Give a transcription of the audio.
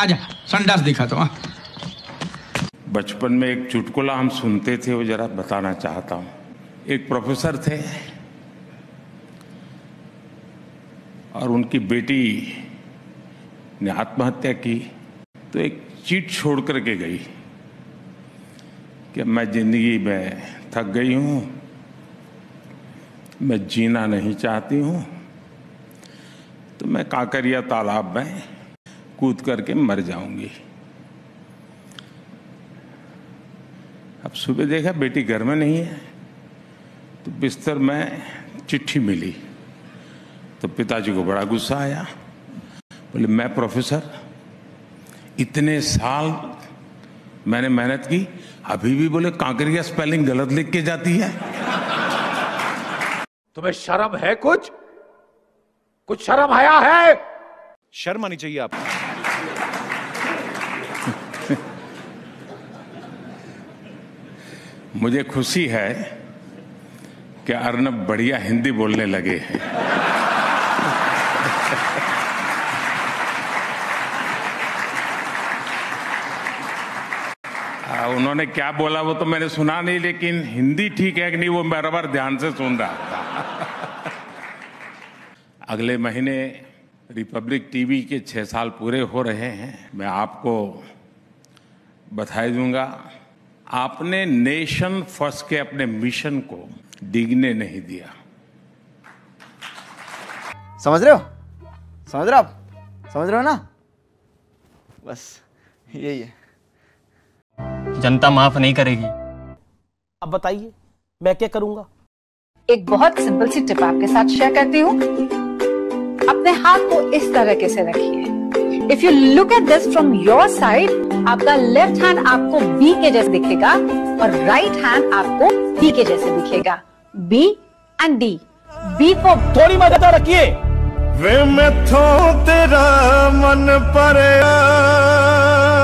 आजा संडास दिखा तो। बचपन में एक चुटकुला हम सुनते थे, वो जरा बताना चाहता हूँ। एक प्रोफेसर थे और उनकी बेटी ने आत्महत्या की, तो एक चीट छोड़ करके गई कि मैं जिंदगी में थक गई हूँ, मैं जीना नहीं चाहती हूँ, तो मैं काकरिया तालाब में कूद करके मर जाऊंगी। अब सुबह देखा बेटी घर में नहीं है, तो बिस्तर में चिट्ठी मिली, तो पिताजी को बड़ा गुस्सा आया। बोले मैं प्रोफेसर, इतने साल मैंने मेहनत की, अभी भी बोले कांकरिया स्पेलिंग गलत लिख के जाती है। तुम्हें शर्म है? कुछ शर्म आया है? शर्म आनी चाहिए आपको। मुझे खुशी है कि अर्नब बढ़िया हिंदी बोलने लगे हैं। उन्होंने क्या बोला वो तो मैंने सुना नहीं, लेकिन हिंदी ठीक है कि नहीं वो बराबर ध्यान से सुन रहा था। अगले महीने रिपब्लिक टीवी के 6 साल पूरे हो रहे हैं। मैं आपको बधाई दूंगा। आपने नेशन फर्स्ट के अपने मिशन को डिगने नहीं दिया। समझ रहे हो? समझ रहे हो आप? समझ रहे हो ना? बस यही है। जनता माफ नहीं करेगी। अब बताइए मैं क्या करूंगा? एक बहुत सिंपल सी टिप आपके साथ शेयर करती हूँ। अपने हाथ को इस तरीके से रखिए। If you look at this from your side, आपका लेफ्ट हैंड आपको बी के जैसे दिखेगा और राइट हैंड आपको डी के जैसे दिखेगा। B and D. बी को थोड़ी मदद रखिए। वे मैं थो तेरा मन पर